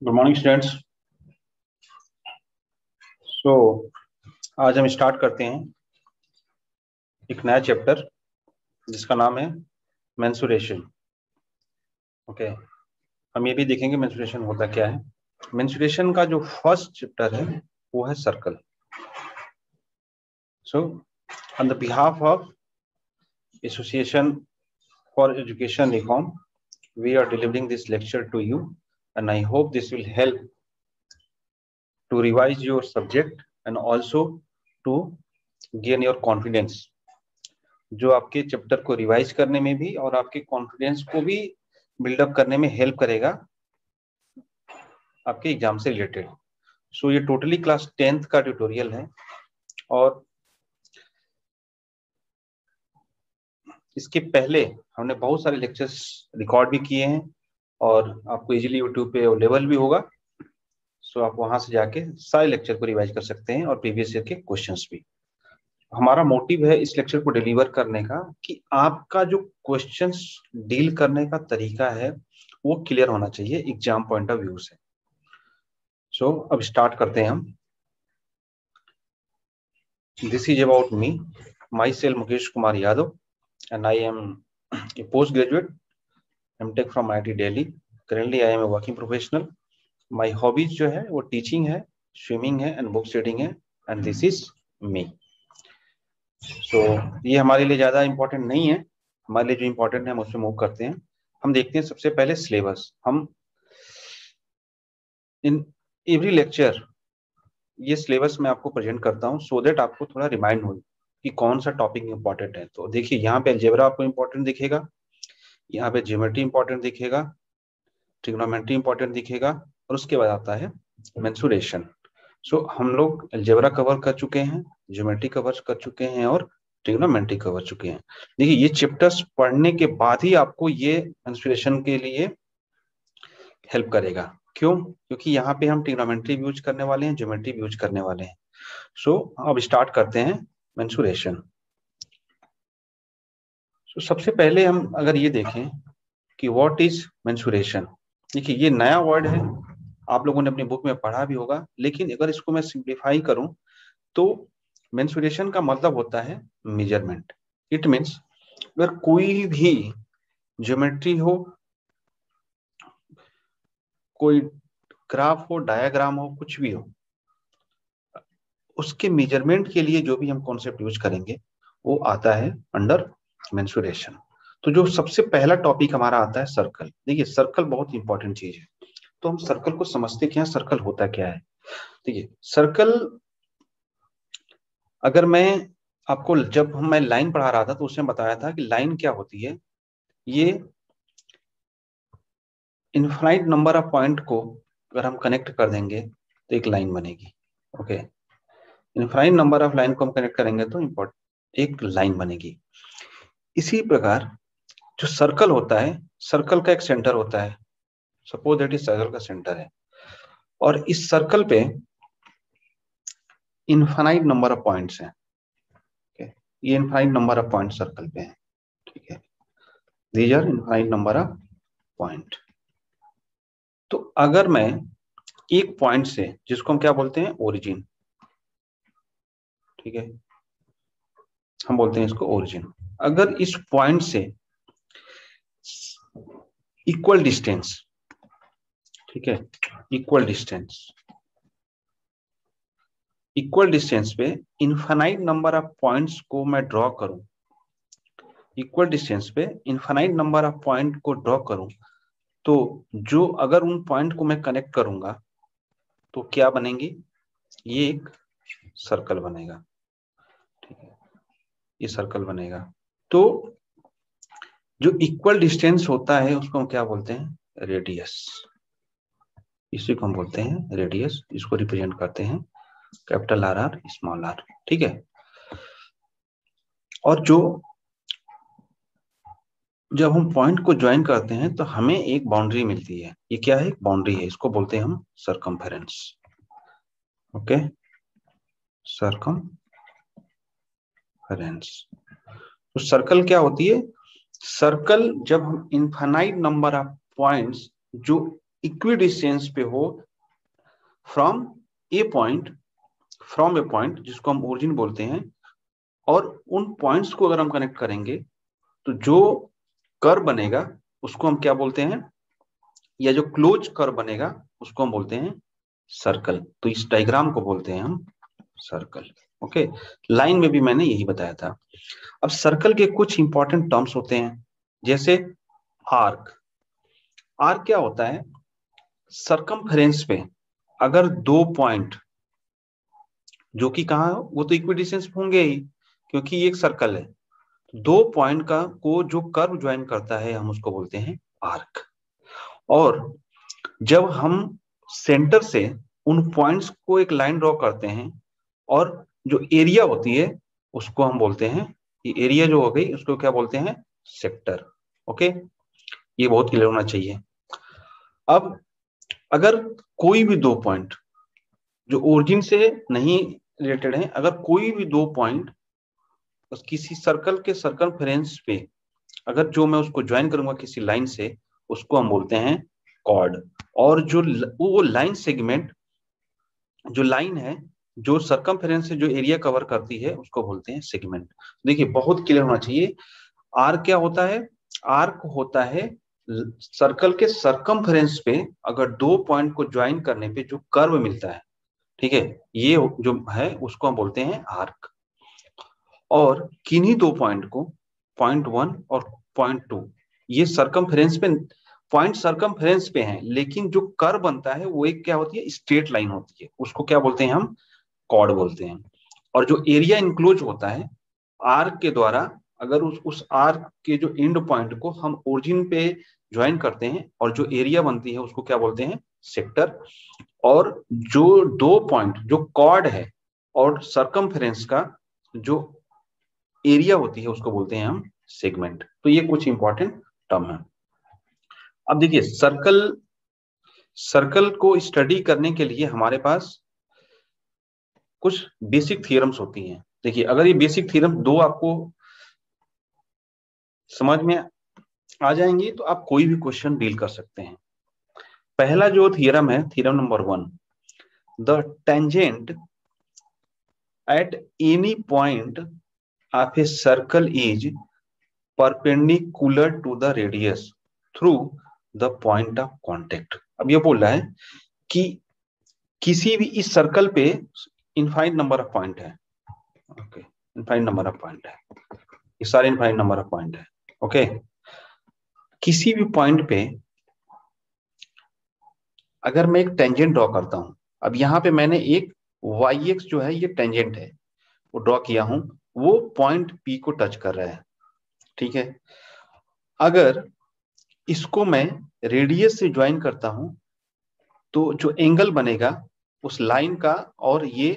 Good morning students. सो आज हम start करते हैं एक नया चैप्टर जिसका नाम है मेंसुरेशन। ओके, हम ये भी देखेंगे मेंसुरेशन होता क्या है। मेंसुरेशन का जो फर्स्ट चैप्टर है वो है circle. So on the behalf of association for education reform we are delivering this lecture to you, and I hope this will help to revise your subject and also to gain your confidence, जो आपके chapter को revise करने में भी और आपके confidence को भी बिल्डअप करने में हेल्प करेगा आपके एग्जाम से रिलेटेड। सो ये टोटली क्लास 10th का ट्यूटोरियल है और इसके पहले हमने बहुत सारे लेक्चर्स रिकॉर्ड भी किए हैं और आपको इजीली यूट्यूब पे अवेलेबल भी होगा। सो आप वहां से जाके सारे लेक्चर को रिवाइज कर सकते हैं और प्रीवियस ईयर के क्वेश्चंस भी। हमारा मोटिव है इस लेक्चर को डिलीवर करने का कि आपका जो क्वेश्चंस डील करने का तरीका है वो क्लियर होना चाहिए एग्जाम पॉइंट ऑफ व्यू से। सो अब स्टार्ट करते हैं हम। This is about me, my self Mukesh Kumar Yadav, and I am a post graduate MTech from IIT Delhi. Currently I am a working professional. My hobbies जो है वो टीचिंग है, स्विमिंग है एंड बुक्स रीडिंग है, and this is me. So ये हमारे लिए ज्यादा इंपॉर्टेंट नहीं है, हमारे लिए जो इंपॉर्टेंट है हम उसमें मूव करते हैं। हम देखते हैं सबसे पहले सिलेबस। हम इन एवरी लेक्चर ये सिलेबस मैं आपको प्रेजेंट करता हूँ सो दैट आपको थोड़ा रिमाइंड हो कि कौन सा टॉपिक इंपॉर्टेंट है। तो देखिए यहाँ पे अलजेब्रा आपको इंपॉर्टेंट दिखेगा, यहाँ पे ज्योमेट्री इंपॉर्टेंट दिखेगा, ट्रिग्नोमेट्री इंपॉर्टेंट दिखेगा और उसके बाद आता है मेंसुरेशन। सो हम लोग अलजेब्रा कवर कर चुके हैं, ज्योमेट्री कवर कर चुके हैं और ट्रिग्नोमेट्री कवर चुके हैं। देखिए ये चैप्टर्स पढ़ने के बाद ही आपको ये मेंसुरेशन के लिए हेल्प करेगा। क्यों? क्योंकि यहाँ पे हम ट्रिग्नोमेट्री भी यूज करने वाले हैं, ज्योमेट्री भी यूज करने वाले हैं। सो अब स्टार्ट करते हैं मेंसुरेशन। सो सबसे पहले हम अगर ये देखें कि व्हाट इज मेंसुरेशन। देखिए ये नया वर्ड है, आप लोगों ने अपनी बुक में पढ़ा भी होगा, लेकिन अगर इसको मैं सिंप्लीफाई करूं तो मेंसुरेशन का मतलब होता है मेजरमेंट। इट मीन्स अगर कोई भी ज्योमेट्री हो, कोई ग्राफ हो, डायग्राम हो, कुछ भी हो, उसके मेजरमेंट के लिए जो भी हम कॉन्सेप्ट यूज करेंगे वो आता है अंडर मेंसुरेशन। तो जो सबसे पहला टॉपिक हमारा आता है सर्कल। देखिए सर्कल बहुत इंपॉर्टेंट चीज है, तो हम सर्कल को समझते क्या है, सर्कल होता क्या है। देखिए सर्कल, अगर मैं आपको जब मैं लाइन पढ़ा रहा था तो उसमें बताया था कि लाइन क्या होती है। ये इनफाइनाइट नंबर ऑफ पॉइंट को अगर हम कनेक्ट कर देंगे तो एक लाइन बनेगी। Okay, infinite number of line को हम कनेक्ट करेंगे तो एक लाइन बनेगी। इसी प्रकार जो सर्कल होता है, सर्कल का एक सेंटर होता है। सपोज दैट इज सर्कल का सेंटर है और इस सर्कल पे इनफाइनाइट नंबर ऑफ पॉइंट्स हैं। ये infinite number of point circle पे है, ठीक है। These are infinite number of point. तो अगर मैं एक पॉइंट से, जिसको हम क्या बोलते हैं, ओरिजिन, ठीक है, हम बोलते हैं इसको ओरिजिन। अगर इस पॉइंट से इक्वल डिस्टेंस, ठीक है, इक्वल डिस्टेंस पे इनफाइनाइट नंबर ऑफ पॉइंट्स को मैं ड्रॉ करूं, इक्वल डिस्टेंस पे इनफाइनाइट नंबर ऑफ पॉइंट को ड्रॉ करूं, तो जो अगर उन पॉइंट को मैं कनेक्ट करूंगा तो क्या बनेंगी, ये एक सर्कल बनेगा, ठीक है, ये सर्कल बनेगा। तो जो इक्वल डिस्टेंस होता है उसको हम क्या बोलते हैं, रेडियस। इसी को हम बोलते हैं रेडियस। इसको रिप्रेजेंट करते हैं कैपिटल RR स्मॉल r, ठीक है। और जब हम पॉइंट को ज्वाइन करते हैं तो हमें एक बाउंड्री मिलती है। ये क्या है, एक बाउंड्री है, इसको बोलते हैं हम सर्कमफेरेंस। Okay, circumference. तो सर्कल क्या होती है, सर्कल जब हम इनफाइनाइट नंबर ऑफ पॉइंट्स जो इक्विडिस्टेंस पे हो फ्रॉम ए पॉइंट जिसको हम ओरिजिन बोलते हैं, और उन पॉइंट्स को अगर हम कनेक्ट करेंगे तो जो कर्व बनेगा उसको हम क्या बोलते हैं, या जो क्लोज कर्व बनेगा उसको हम बोलते हैं सर्कल। तो इस डायग्राम को बोलते हैं हम सर्कल। ओके, लाइन में भी मैंने यही बताया था। अब सर्कल के कुछ इंपॉर्टेंट टर्म्स होते हैं, जैसे आर्क। आर्क क्या होता है, सरकमफेरेंस पे अगर दो पॉइंट जो कि कहाँ, वो तो इक्विडिस्टेंस होंगे ही क्योंकि ये एक सर्कल है, दो पॉइंट का को जो कर्व ज्वाइन करता है हम उसको बोलते हैं आर्क। और जब हम सेंटर से उन पॉइंट्स को एक लाइन ड्रॉ करते हैं और जो एरिया होती है उसको हम बोलते हैं, ये एरिया जो हो गई उसको क्या बोलते हैं, सेक्टर। ओके, ये बहुत क्लियर होना चाहिए। अब अगर कोई भी दो पॉइंट जो ओरिजिन से नहीं रिलेटेड है, अगर कोई भी दो पॉइंट किसी सर्कल के सर्कमफेरेंस पे अगर जो मैं उसको ज्वाइन करूंगा किसी लाइन से, उसको हम बोलते हैं कॉर्ड। और जो वो लाइन सेगमेंट, जो लाइन है जो सर्कमफेरेंस से जो एरिया कवर करती है उसको बोलते हैं सेगमेंट। देखिए बहुत क्लियर होना चाहिए, आर्क क्या होता है, आर्क होता है सर्कल के सर्कमफेरेंस पे अगर दो पॉइंट को ज्वाइन करने पे जो कर्व मिलता है, ठीक है, ये जो है उसको हम बोलते हैं आर्क। और किन्हीं दो पॉइंट को, पॉइंट 1 और पॉइंट 2, ये सर्कमफेरेंस पे, पॉइंट सर्कमफेरेंस पे हैं, लेकिन जो कर्व बनता है वो एक क्या होती है, स्ट्रेट लाइन होती है, उसको क्या बोलते हैं हम, कॉर्ड बोलते हैं। और जो एरिया इंक्लोज होता है आर्क के द्वारा, अगर उस आर्क के जो एंड पॉइंट को हम ओरिजिन पे ज्वाइन करते हैं और जो एरिया बनती है उसको क्या बोलते हैं, सेक्टर। और जो दो पॉइंट जो कॉर्ड है और सर्कमफेरेंस का जो एरिया होती है उसको बोलते हैं हम सेगमेंट। तो ये कुछ इंपॉर्टेंट टर्म है। अब देखिए सर्कल को स्टडी करने के लिए हमारे पास कुछ बेसिक थ्योरम्स होती हैं। देखिए अगर ये बेसिक थ्योरम दो आपको समझ में आ जाएंगी तो आप कोई भी क्वेश्चन डील कर सकते हैं। पहला जो थ्योरम है, theorem number 1, the tangent at any point of a circle is perpendicular to the radius through the point of contact. अब ये बोल रहा है कि किसी भी इस सर्कल पे इनफाइनाइट नंबर ऑफ पॉइंट है। Okay, infinite number of point है, ये सारे इनफाइनाइट नंबर ऑफ पॉइंट है। ओके, किसी भी पॉइंट पे अगर मैं एक टेंजेंट ड्रॉ करता हूं, अब यहाँ पे मैंने एक वाई एक्स जो है ये टेंजेंट है वो ड्रॉ किया हूं, वो पॉइंट पी को टच कर रहा है, ठीक है। अगर इसको मैं रेडियस से ज्वाइन करता हूं तो जो एंगल बनेगा उस लाइन का और ये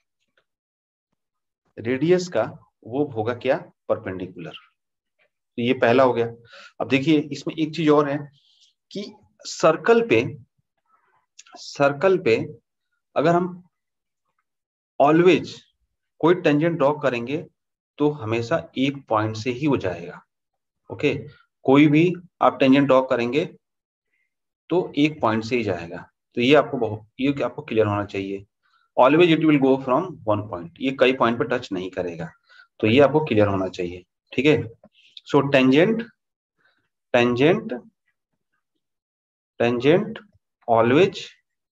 रेडियस का वो होगा क्या, परपेंडिकुलर। तो ये पहला हो गया। अब देखिए इसमें एक चीज और है कि सर्कल पे अगर हम ऑलवेज कोई टेंजेंट ड्रॉ करेंगे तो हमेशा एक पॉइंट से ही हो जाएगा। ओके, कोई भी आप टेंजेंट ड्रॉ करेंगे तो एक पॉइंट से ही जाएगा। तो ये आपको क्लियर होना चाहिए। Always it will go from one point, ये कई पॉइंट पर टच नहीं करेगा। तो ये आपको क्लियर होना चाहिए, ठीक है। So tangent always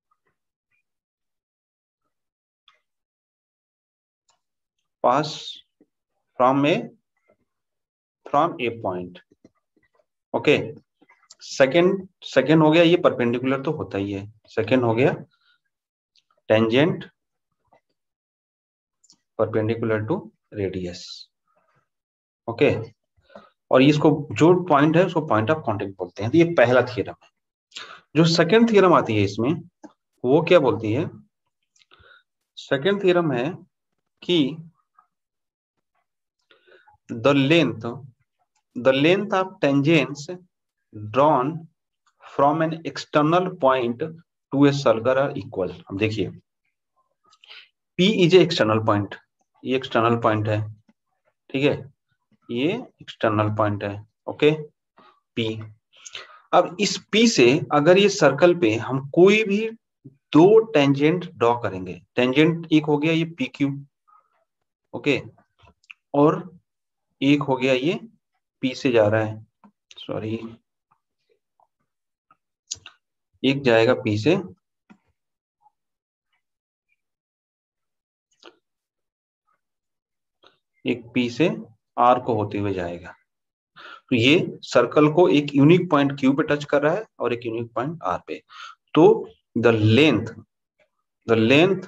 pass from a point. Okay, second हो गया, ये परपेंडिकुलर तो होता ही है। सेकेंड हो गया tangent perpendicular to radius. Okay, और इसको जो पॉइंट है उसको पॉइंट ऑफ कांटेक्ट बोलते हैं। तो ये पहला थ्योरम है। जो सेकेंड थ्योरम आती है इसमें वो क्या बोलती है, सेकेंड थ्योरम है कि the length of tangents drawn from an external point to a circle are equal. अब देखिए P is a external point, ये एक्सटर्नल पॉइंट है, ठीक है, ये एक्सटर्नल पॉइंट है। ओके, P अब इस P से अगर ये सर्कल पे हम कोई भी दो टेंजेंट ड्रॉ करेंगे, टेंजेंट एक हो गया ये PQ, ओके, और एक हो गया ये P से जा रहा है, सॉरी, एक जाएगा P से, एक P से R को होते हुए जाएगा। तो ये सर्कल को एक यूनिक पॉइंट Q पे टच कर रहा है और एक यूनिक पॉइंट R पे। तो the length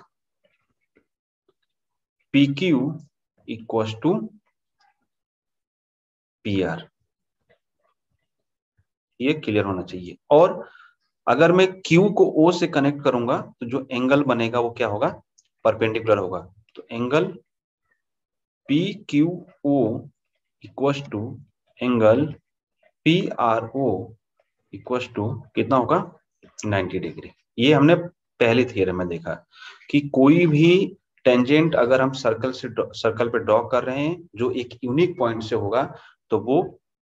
PQ equals to PR, ये क्लियर होना चाहिए। और अगर मैं Q को O से कनेक्ट करूंगा तो जो एंगल बनेगा वो क्या होगा, परपेंडिकुलर होगा। तो angle PQO equals to angle PRO equals to कितना होगा, 90 डिग्री। ये हमने पहले थ्योरम में देखा कि कोई भी टेंजेंट अगर हम सर्कल पे ड्रॉ कर रहे हैं जो एक यूनिक पॉइंट से होगा तो वो,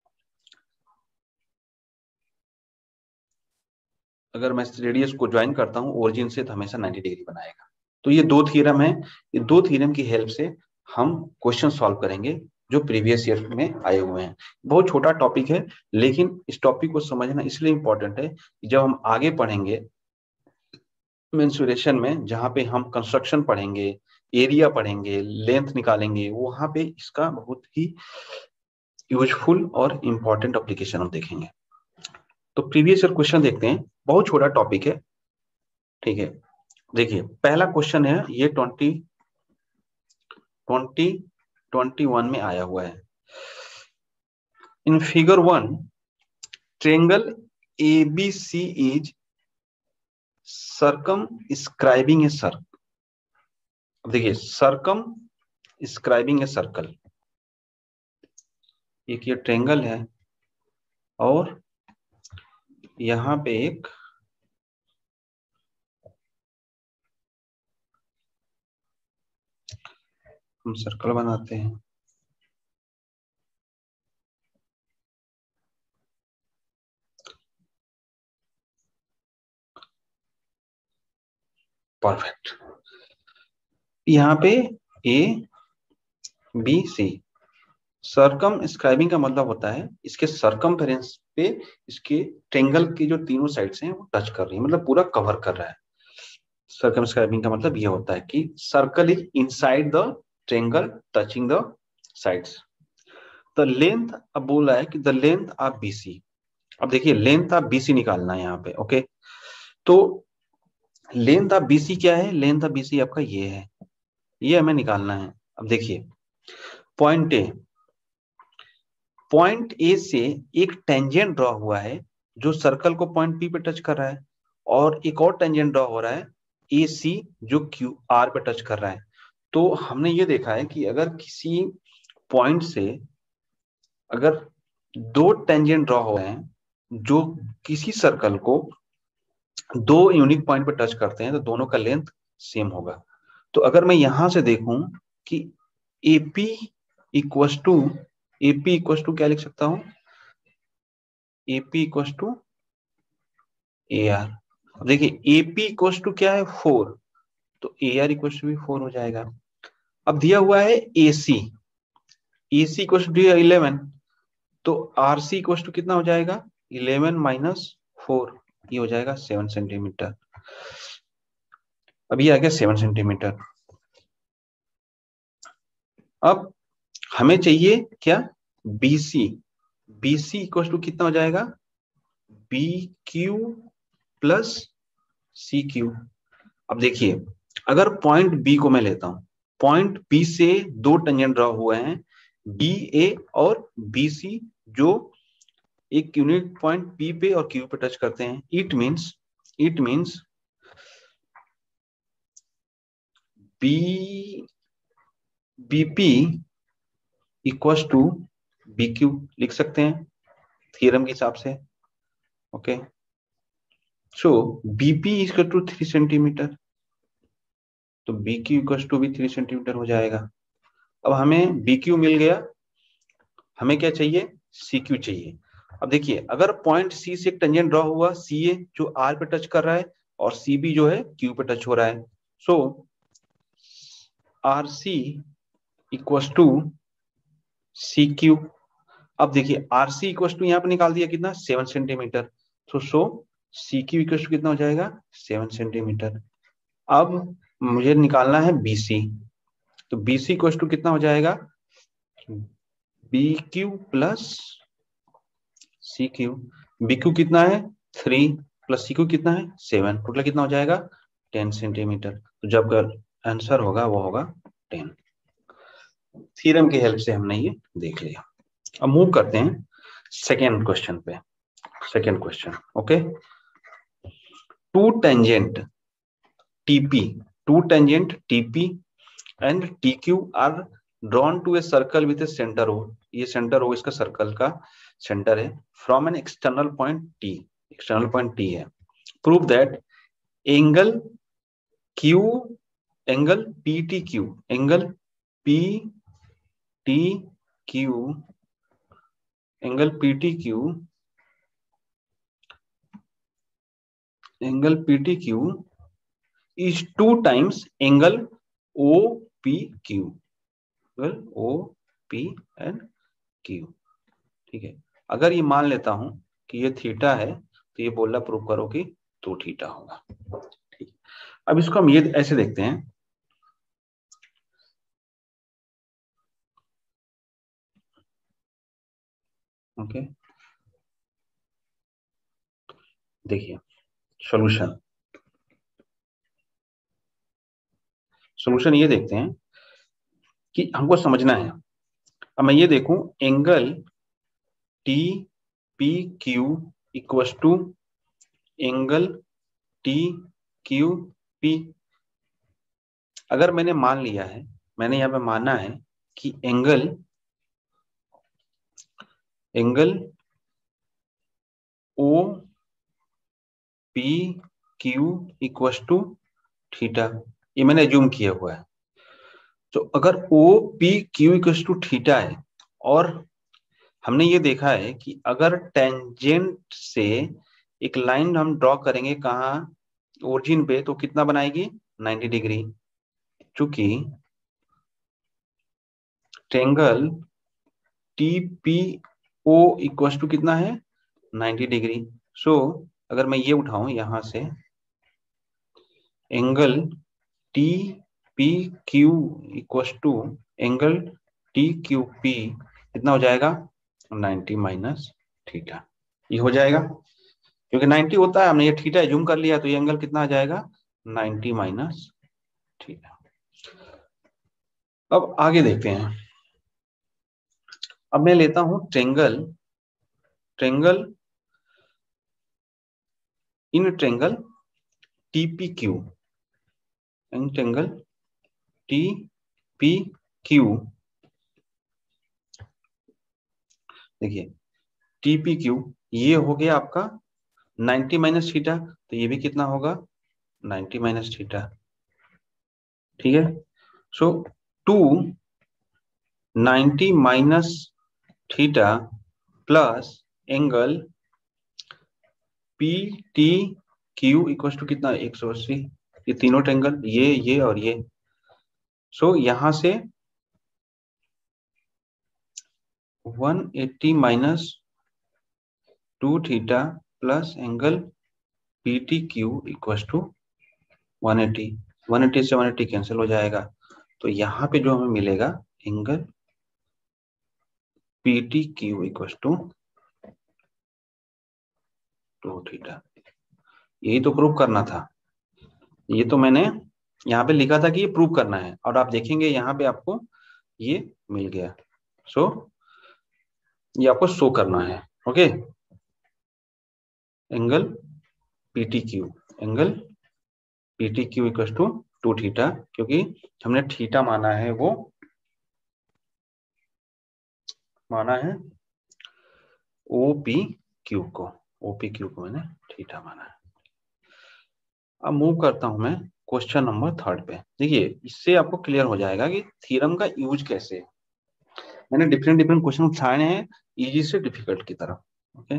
अगर मैं रेडियस को ज्वाइन करता हूं ओरिजिन से तो हमेशा 90 डिग्री बनाएगा। तो ये दो थ्योरम है, ये दो थ्योरम की हेल्प से हम क्वेश्चन सॉल्व करेंगे जो प्रीवियस ईयर में आए हुए हैं। बहुत छोटा टॉपिक है लेकिन इस टॉपिक को समझना इसलिए इंपॉर्टेंट है कि जब हम आगे पढ़ेंगे मेंसुरेशन में, जहां पे हम कंस्ट्रक्शन पढ़ेंगे, एरिया पढ़ेंगे, लेंथ निकालेंगे, वहां पे इसका बहुत ही यूजफुल और इम्पोर्टेंट एप्लीकेशन हम देखेंगे। तो प्रीवियस ईयर क्वेश्चन देखते हैं, बहुत छोटा टॉपिक है, ठीक है। देखिए पहला क्वेश्चन है, ये 2021 में आया हुआ है। In figure 1 triangle ABC is circumscribing a circle. देखिए circumscribing a सर्कल, एक ये ट्रायंगल है और यहां पे एक हम सर्कल बनाते हैं। परफेक्ट। यहाँ पे ABC, सर्कमस्क्राइबिंग का मतलब होता है इसके सर्कमफेरेंस पे इसके ट्रायंगल की जो तीनों साइड्स हैं वो टच कर रही है, मतलब पूरा कवर कर रहा है। सर्कमस्क्राइबिंग का मतलब ये होता है कि circle is inside the triangle touching the sides. The length, अब बोल रहा है कि द लेंथ ऑफ BC। अब देखिए लेंथ ऑफ BC निकालना है यहाँ पे, ओके। तो लेंथ ऑफ BC क्या है, लेंथ ऑफ BC आपका ये है, ये हमें निकालना है। अब देखिए पॉइंट ए से एक टेंजेंट ड्रॉ हुआ है जो सर्कल को पॉइंट P पे टच कर रहा है, और एक और टेंजेंट ड्रॉ हो रहा है AC जो QR पे टच कर रहा है। तो हमने ये देखा है कि अगर किसी पॉइंट से अगर दो टेंजेंट ड्रॉ हो रहे हैं जो किसी सर्कल को दो यूनिक पॉइंट पे टच करते हैं तो दोनों का लेंथ सेम होगा। तो अगर मैं यहां से देखूं कि AP इक्वस टू क्या लिख सकता हूं, AP इक्वस टू AR। देखिए AP इक्वस टू क्या है 4, तो AR इक्वस टू भी 4 हो जाएगा। अब दिया हुआ है AC इक्वस टू 11, तो RC इक्वस टू कितना हो जाएगा 11 माइनस 4, ये हो जाएगा 7 सेंटीमीटर। अब ये आ गया 7 सेंटीमीटर। अब हमें चाहिए क्या, BC इक्वल टू कितना हो जाएगा BQ प्लस CQ। अब देखिए अगर पॉइंट B को मैं लेता हूं, पॉइंट B से दो टेंजेंट ड्रॉ हुए हैं BA और BC जो एक यूनिट पॉइंट P पे और Q पे टच करते हैं। It means BP equals to BQ लिख सकते हैं थ्योरम के हिसाब से, okay. So BP equal to 3 centimetre, तो BQ इक्वल्स टू भी 3 सेंटीमीटर हो जाएगा। अब हमें BQ मिल गया, हमें क्या चाहिए CQ चाहिए। अब देखिए अगर पॉइंट सी से एक टेंजेंट ड्रॉ हुआ सी ए जो आर पे टच कर रहा है और सी बी जो है क्यू पे टच हो रहा है, so R C equals to C Q. अब देखिए आर सी इक्वस टू यहाँ पे निकाल दिया कितना 7 सेंटीमीटर, तो so C Q equals to कितना हो जाएगा 7 सेंटीमीटर। अब मुझे निकालना है बीसी, तो बीसी इक्वस टू कितना हो जाएगा B Q plus C Q. B Q कितना है 3 प्लस सी क्यू कितना है 7, टोटल कितना हो जाएगा 10 सेंटीमीटर। तो जब आंसर होगा वो होगा 10। थ्योरम की हेल्प से हमने ये देख लिया। अब मूव करते हैं सेकेंड क्वेश्चन पे। Second question, okay. Two tangent TP and TQ are drawn to a circle with a center O। ये सेंटर O इसका सर्कल का सेंटर है। From an external point T, external point T है। Prove that angle PTQ, angle PTQ is 2 times angle OPQ, OP and Q। ठीक है, अगर ये मान लेता हूं कि ये थीटा है तो ये बोलना प्रूव करो कि 2 थीटा होगा। ठीक, अब इसको हम ये ऐसे देखते हैं, ओके। देखिए सॉल्यूशन ये देखते हैं कि हमको समझना है। अब मैं ये देखूं angle TPQ equals to angle TQP। अगर मैंने मान लिया है, मैंने यहाँ पे माना है कि angle OPQ equals to theta, ये मैंने एज्यूम किया हुआ है। तो अगर OPQ इक्वस टू थीटा है और हमने ये देखा है कि अगर टेंजेंट से एक लाइन हम ड्रॉ करेंगे कहाँ ओरिजिन पे तो कितना बनाएगी 90 डिग्री। चूंकि ट्रायंगल TPO इक्वस टू कितना है 90 डिग्री। सो अगर मैं ये उठाऊं यहां से angle TPQ equals to angle TQP कितना हो जाएगा 90 माइनस थीटा। ये हो जाएगा क्योंकि 90 होता है, हमने ये थीटा एज्यूम कर लिया तो ये एंगल कितना आ जाएगा 90 माइनस थीटा। अब आगे देखते हैं। अब मैं लेता हूं triangle in triangle TPQ, in triangle TPQ। देखिए TPQ ये हो गया आपका 90 माइनस थीटा, तो ये भी कितना होगा 90 माइनस थीटा। ठीक है, so 90 minus theta plus angle PTQ equal to कितना 180। ये तीनों ट्रायंगल ये और ये, सो यहां से 180 minus 2 theta plus angle PTQ equal to 180 से 180 कैंसिल हो जाएगा। तो यहाँ पे जो हमें मिलेगा angle PTQ equal to 2 theta. यही तो प्रूव करना था, ये तो मैंने यहाँ पे लिखा था कि ये प्रूव करना है और आप देखेंगे यहाँ पे आपको ये मिल गया। सो ये आपको शो करना है, okay. Angle PTQ equal to 2 theta, क्योंकि हमने थीटा माना है, वो माना है OPQ को मैंने थीटा माना है। अब मूव करता हूं मैं क्वेश्चन नंबर 3 पे। देखिए इससे आपको क्लियर हो जाएगा कि थ्योरम का यूज कैसे है। मैंने डिफरेंट क्वेश्चन उठाए हैं इजी से डिफिकल्ट की तरफ, ओके।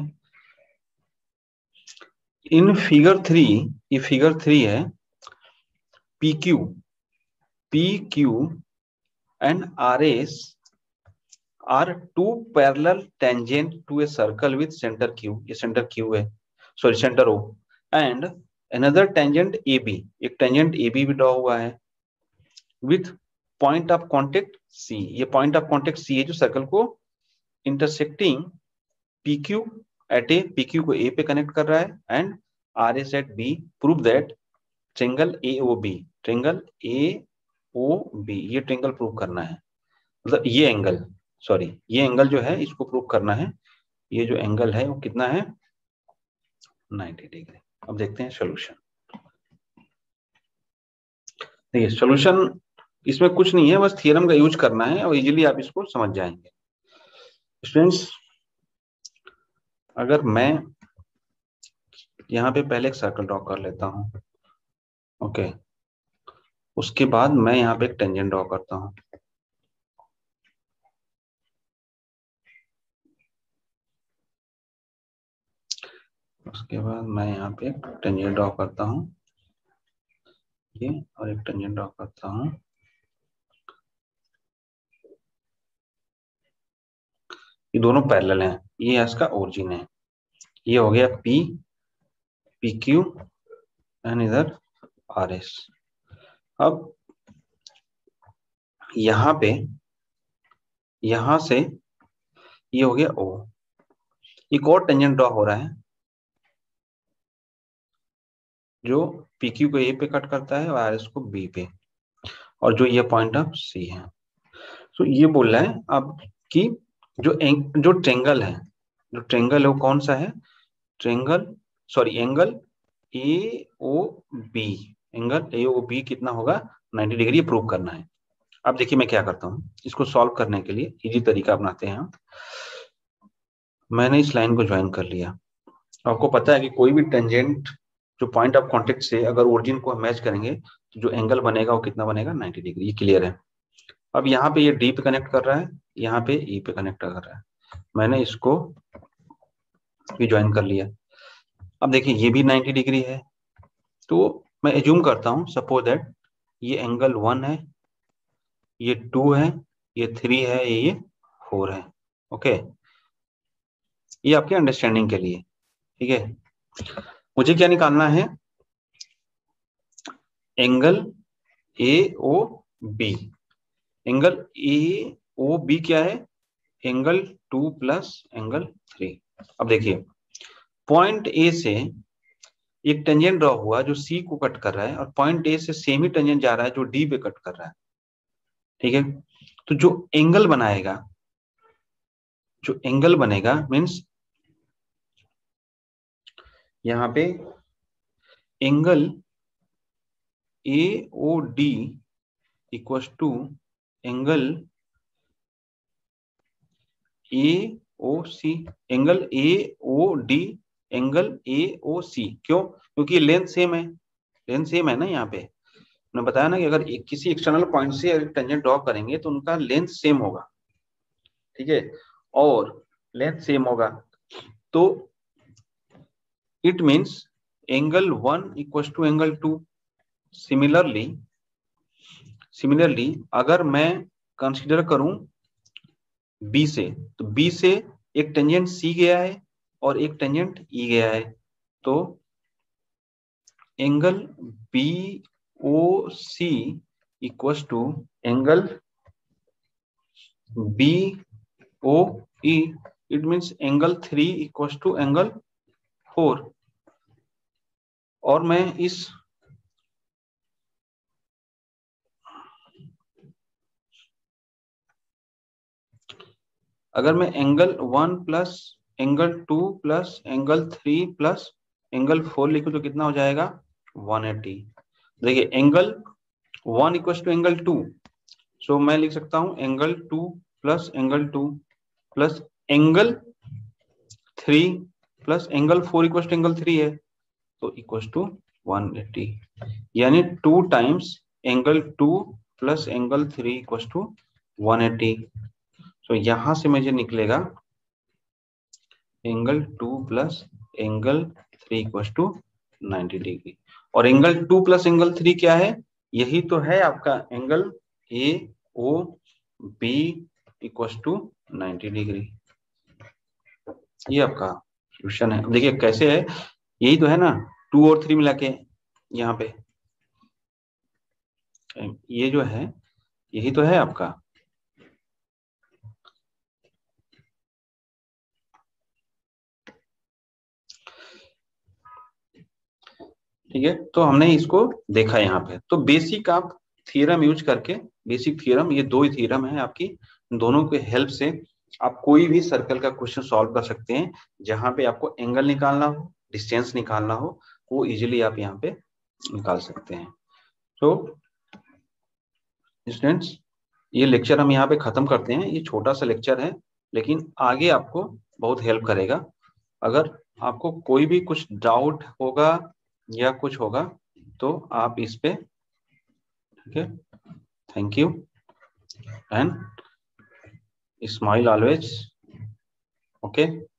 इन फिगर 3, ये फिगर 3 है, PQ and RS are two parallel tangent to a circle with center Q, ये center Q है, sorry center O, and another tangent AB, एक tangent AB भी ड्रॉ हुआ है with point of contact C, ये point of contact C है जो circle को intersecting PQ at A, PQ को A पे कनेक्ट कर रहा है, and RS at B, prove that triangle AOB, triangle AOB, ये ट्रेंगल प्रूव करना है, मतलब ये एंगल, सॉरी ये एंगल जो है इसको प्रूव करना है। ये जो एंगल है वो कितना है, 90 डिग्री। अब देखते हैं सॉल्यूशन। देखिए सॉल्यूशन इसमें कुछ नहीं है, बस थ्योरम का यूज करना है और इजीली आप इसको समझ जाएंगे। स्टूडेंट्स, अगर मैं यहाँ पे पहले एक सर्कल ड्रॉ कर लेता हूँ, ओके, उसके बाद मैं यहाँ पे एक टेंजेंट ड्रॉ करता हूँ, उसके बाद मैं यहाँ पे एक टेंजेंट ड्रॉ करता हूँ, ये, और एक टेंजेंट ड्रॉ करता हूँ, ये दोनों पैरेलल हैं, ये इसका ओरिजिन है, ये हो गया PQ एंड इधर RS। अब यहाँ पे, यहाँ से ये हो गया O, एक और टेंजेंट ड्रॉ हो रहा है जो PQ को A पे कट करता है और RS को B पे, और जो ये पॉइंट ऑफ C है। तो ये बोल रहा है अब कि जो ट्रेंगल है, जो ट्रेंगल है वो कौन सा है, एंगल AOB, एंगल AOB कितना होगा, 90 डिग्री, प्रूव करना है। अब देखिए मैं क्या करता हूँ, इसको सॉल्व करने के लिए इजी तरीका अपनाते हैं हम। मैंने इस लाइन को ज्वाइन कर लिया, आपको पता है कि कोई भी टेंजेंट जो पॉइंट ऑफ कांटेक्ट से अगर ओरिजिन को मैच करेंगे तो जो एंगल बनेगा वो कितना बनेगा, 90 डिग्री, ये क्लियर है। अब यहाँ पे ये D पे कनेक्ट कर रहा है, यहाँ पे E पे कनेक्ट कर रहा है, मैंने इसको भी ज्वाइन कर लिया। अब देखिए ये भी 90 डिग्री है, तो मैं एज्यूम करता हूँ, सपोज दैट ये एंगल 1 है, ये 2 है, ये 3 है, ये 4 है, ओके, ये आपके अंडरस्टैंडिंग के लिए, ठीक है। मुझे क्या निकालना है, एंगल AOB, एंगल AOB क्या है, एंगल 2 प्लस एंगल 3। अब देखिए पॉइंट A से एक टेंजेंट ड्रॉ हुआ जो C को कट कर रहा है, और पॉइंट A से सेम ही टेंजेंट जा रहा है जो D पे कट कर रहा है, ठीक है। तो जो एंगल बनेगा मीन्स यहाँ पे angle AOD equals to angle AOC, angle AOD angle AOC, क्यों, क्योंकि लेंथ सेम है ना। यहाँ पे मैंने बताया ना कि अगर किसी एक्सटर्नल पॉइंट से टेंजेंट ड्रॉ करेंगे तो उनका लेंथ सेम होगा, ठीक है, और लेंथ सेम होगा, तो it means angle 1 equals to angle 2। Similarly अगर मैं कंसीडर करूं B से, तो B से एक टेंजेंट C गया है और एक टेंजेंट E गया है, तो angle BOC equals to angle BOE, it means angle 3 equals to angle 4। और मैं अगर मैं angle 1 plus angle 2 plus angle 3 plus angle 4 लिखूं तो कितना हो जाएगा, 180। देखिए angle 1 equal to angle 2, so मैं लिख सकता हूं angle 2 plus angle 2 plus angle 3 plus angle 4 equal to angle 3 है, तो इक्वल टू 180, यानी 2 times angle 2 plus angle 3 equal to 180। तो यहां से मुझे निकलेगा angle 2 plus angle 3 equal to 90 degree. और एंगल 2 प्लस एंगल 3 क्या है? यही तो है आपका angle A O B equal to 90 degree. ये आपका सॉल्यूशन है। देखिए कैसे है, यही तो है ना, 2 और 3 मिला के यहाँ पे ये जो है यही तो है आपका। ठीक है, तो हमने इसको देखा यहाँ पे। तो बेसिक आप थ्योरम यूज करके, बेसिक थ्योरम, ये दो ही थ्योरम है आपकी, दोनों के हेल्प से आप कोई भी सर्कल का क्वेश्चन सॉल्व कर सकते हैं। जहां पे आपको एंगल निकालना हो, डिस्टेंस निकालना हो, वो इजीली आप यहाँ पे निकाल सकते हैं। तो स्टूडेंट्स, ये लेक्चर हम यहाँ पे खत्म करते हैं। ये छोटा सा लेक्चर है, लेकिन आगे आपको बहुत हेल्प करेगा। अगर आपको कोई भी कुछ डाउट होगा या कुछ होगा तो आप इस पे, ठीक है, thank you and smile always, okay.